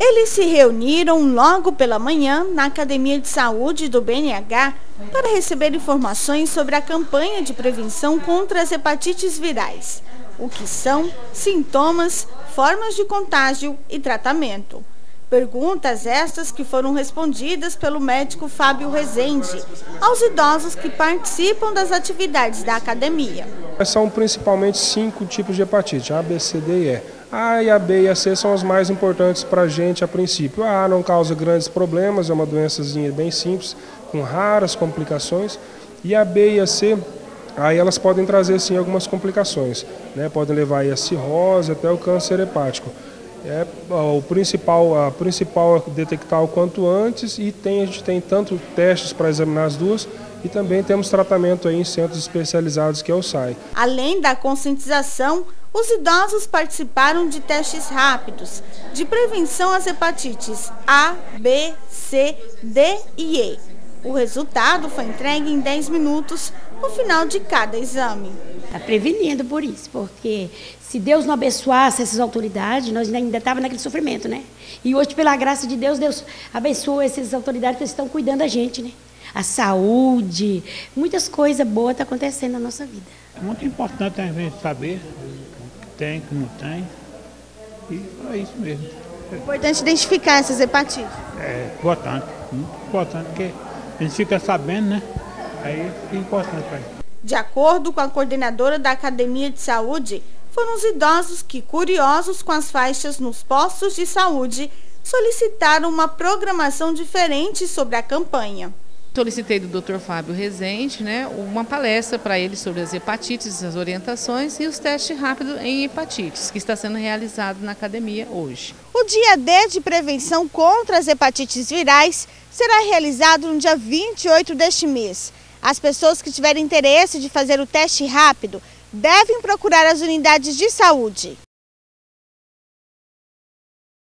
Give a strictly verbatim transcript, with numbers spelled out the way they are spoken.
Eles se reuniram logo pela manhã na Academia de Saúde do B N H para receber informações sobre a campanha de prevenção contra as hepatites virais, o que são, sintomas, formas de contágio e tratamento. Perguntas estas que foram respondidas pelo médico Fábio Rezende aos idosos que participam das atividades da academia. São principalmente cinco tipos de hepatite, A, B, C, D e E. A e a B e a C são as mais importantes para a gente a princípio. A A não causa grandes problemas, é uma doençazinha bem simples, com raras complicações. E a B e a C, aí elas podem trazer sim algumas complicações, né? Podem levar aí a cirrose até o câncer hepático. É, o principal, a principal é detectar o quanto antes e tem, a gente tem tanto testes para examinar as duas e também temos tratamento aí em centros especializados que é o S A I. Além da conscientização, os idosos participaram de testes rápidos de prevenção às hepatites A, B, C, D e E. O resultado foi entregue em dez minutos no final de cada exame. Está prevenindo por isso, porque se Deus não abençoasse essas autoridades, nós ainda estávamos naquele sofrimento, né? E hoje, pela graça de Deus, Deus abençoa essas autoridades que estão cuidando da gente, né? A saúde, muitas coisas boas estão acontecendo na nossa vida. É muito importante a gente saber o que tem, o que não tem, e é isso mesmo. É importante identificar essas hepatites. É importante, muito importante, porque a gente fica sabendo, né? Aí é importante para gente. De acordo com a coordenadora da Academia de Saúde, foram os idosos que, curiosos com as faixas nos postos de saúde, solicitaram uma programação diferente sobre a campanha. Solicitei do doutor Fábio Rezende, né, uma palestra para ele sobre as hepatites, as orientações e os testes rápidos em hepatites, que está sendo realizado na academia hoje. O dia D de prevenção contra as hepatites virais será realizado no dia vinte e oito deste mês. As pessoas que tiverem interesse de fazer o teste rápido devem procurar as unidades de saúde.